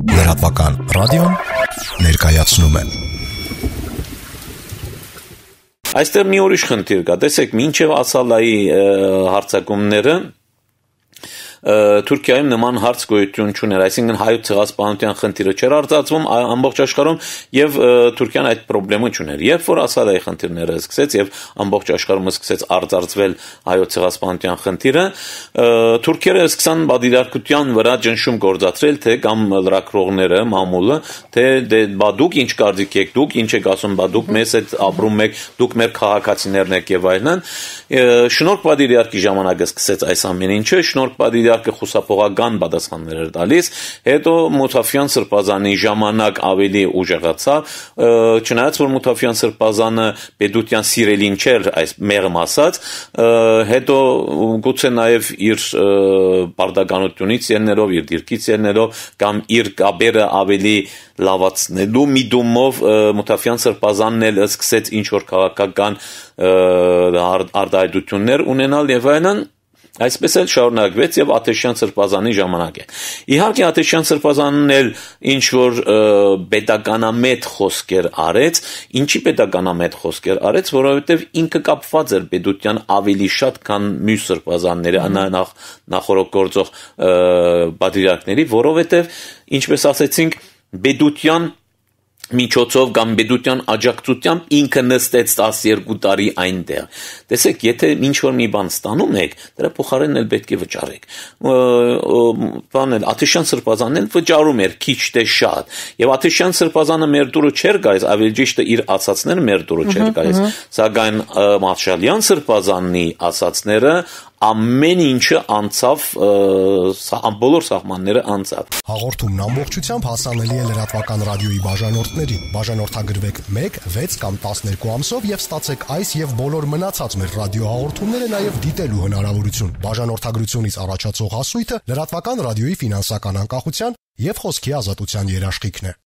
Լրատվական ռադիոն ներկայացնում է։ Այստեղ մի ուրիշ խնդիր կա, տեսեք, մինչև Ասալայի հարձակումները Թուրքիայում նման հարց գոյություն չուներ, այսինքն հայոց ցեղասպանության խնդիրը չէր արծարծվում ամբողջ աշխարհում եւ Թուրքիան այդ խնդրումը չուներ։ Երբ որ Ասադայի խնդիրները սկսեց եւ ամբողջ աշխարհում սկսեց արծարծվել հայոց ցեղասպանության խնդիրը, թուրքերը սկսան բادرարկության վրա ճնշում գործադրել, թե կամ լրագրողները, մամուլը, թե բա դուք ինչ կարծիք եք, դուք ինչ եք ասում, բա դուք մեզ հետ ապրում եք, դուք մեր քաղաքացիներն եք եւ այլն։ Շնորհք բادرարկի ժամանակը սկսեց այս ամեն ինչը, շնորհք բادرարկը խուսափողական պատասխաններ էր տալիս, հետո Մութաֆյան Սրբազանի ժամանակ ավելի ուժեղացավ, չնայած որ Մութաֆյան Սրբազանը պետության սիրելին չէր, այս մեղմ ասած, հետո գուցե նաև իր պարտականությունից ելնելով, իր դիրքից ելնելով կամ իր կապերը ավելի լավացնելու միտումով Մութաֆյան Սրբազանն էլ սկսեց ինչ որ քաղաքական արտահայտություններ ունենալ եւ այլն, այսպես էլ շարունակվեց եւ Աթեշյան Սրբազանի ժամանակ է։ Իհարկե Աթեշյան Սրբազանն էլ ինչ որ պետականամետ խոսքեր արեց, ինչի պետականամետ խոսքեր արեց, որովհետեւ ինքը կապված էր պետության ավելի շատ, քան մյուս սրբազանները, նախորդ գործող պատրիարքների, որովհետեւ ինչպես ասեցինք, պետության միջոցով կամ պետության աջակցությամբ ինքը նստեց 12 տարի այնտեղ։ Տեսեք, եթե ինչ որ մի բան ստանում եք, դրա փոխարենն էլ պետք է վճարեք։ Աթեշյան Սրբազանն էլ վճարում էր քիչ թե շատ։ Եվ Աթեշյան Սրբազանը մեր դուրը չէր գալիս, ավելի ճիշտ իր ասացները մեր դուրը չէր գալիս, սակայն Մաշալյան Սրբազանի ասացները ամեն ինչը անցավ, բոլոր սահմանները անցավ։ Հաղորդումն ամբողջությամբ հասանելի է լրատվական ռադիոյի բաժանորդներին։ Բաժանորդագրվեք 1, 6 կամ 12 ամսով եւ ստացեք այս եւ բոլոր մնացած մեր ռադիոհաղորդումները նաեւ դիտելու հնարավորություն։ Բաժանորդագրությունից առաջացող հասույթը լրատվական ռադիոյի ֆինանսական անկախության եւ խոսքի ազատության երաշխիքն է։